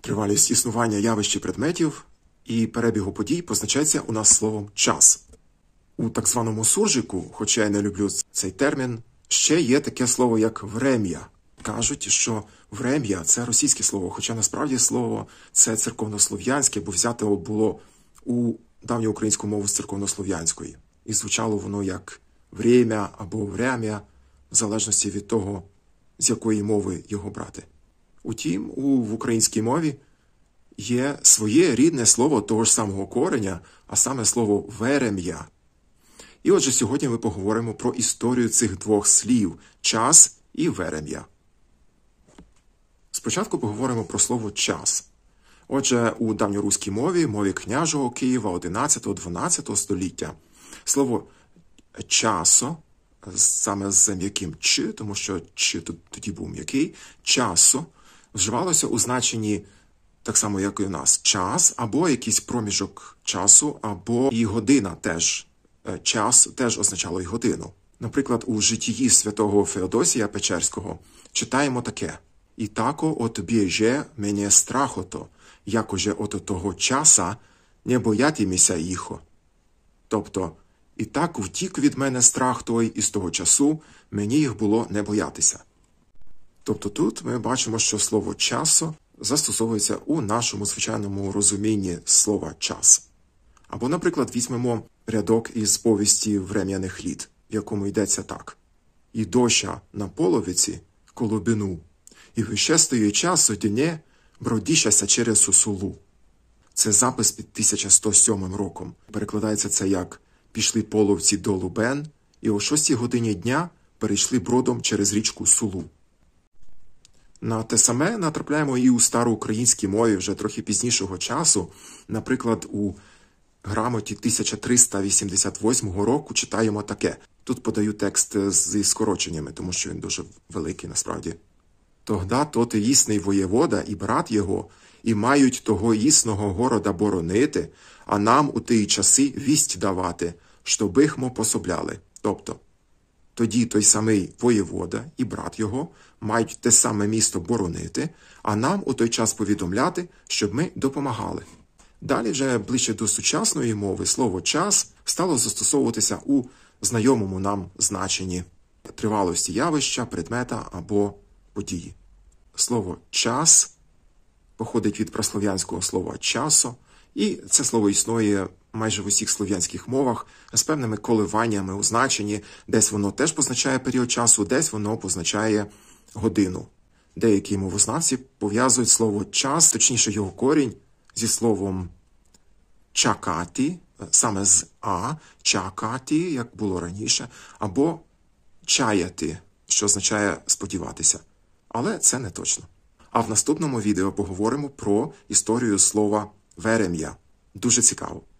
Тривалість існування явищ і предметів і перебігу подій позначається у нас словом «час». У так званому суржику, хоча я не люблю цей термін, ще є таке слово, як «врем'я». Кажуть, що «врем'я» – це російське слово, хоча насправді слово це церковнослов'янське, бо взято було у давньоукраїнську мову з церковнослов'янської. І звучало воно як «время» або «врям'я», в залежності від того, з якої мови його брати. Утім, в українській мові є своє рідне слово того ж самого кореня, а саме слово «верем'я». І отже, сьогодні ми поговоримо про історію цих двох слів – «час» і «верем'я». Спочатку поговоримо про слово «час». Отже, у давньоруській мові, мові княжого Києва 11-12 століття, слово «часо», саме з м'яким «ч», тому що «ч» тоді був м'який, «часо» вживалося у значенні, так само, як і у нас, час, або якийсь проміжок часу, або і година теж. Час теж означало і годину. Наприклад, у житті святого Феодосія Печерського читаємо таке: «І тако от біже мене страхото, якоже от того часа не боятиміся їхо». Тобто, «І так втік від мене страх той, і з того часу мені їх було не боятися». Тобто тут ми бачимо, що слово «часо» застосовується у нашому звичайному розумінні слова «час». Або, наприклад, візьмемо рядок із повісті «Врем'яних літ», в якому йдеться так: «І доща на половиці колобину, і вищестою часу дне бродіщася через сусулу». Це запис під 1107 роком. Перекладається це як «Пішли половці до Лубен, і о 6 годині дня перейшли бродом через річку Сулу». На те саме натрапляємо і у староукраїнській мові вже трохи пізнішого часу. Наприклад, у грамоті 1388 року читаємо таке. Тут подаю текст зі скороченнями, тому що він дуже великий насправді. «Тогда тот існий воєвода і брат його, і мають того існого города боронити, а нам у ті часи вість давати, щоб їх мо пособляли». Тобто, тоді той самий воєвода і брат його мають те саме місто боронити, а нам у той час повідомляти, щоб ми допомагали. Далі вже ближче до сучасної мови слово «час» стало застосовуватися у знайомому нам значенні тривалості явища, предмета або події. Слово «час» походить від праслов'янського слова «часо», і це слово існує майже в усіх слов'янських мовах з певними коливаннями у значенні. Десь воно теж позначає період часу, десь воно позначає годину. Деякі мовознавці пов'язують слово «час», точніше його корінь, зі словом «чакати», саме з «а», «чакати», як було раніше, або «чаяти», що означає «сподіватися». Але це не точно. А в наступному відео поговоримо про історію слова «верем'я». Дуже цікаво.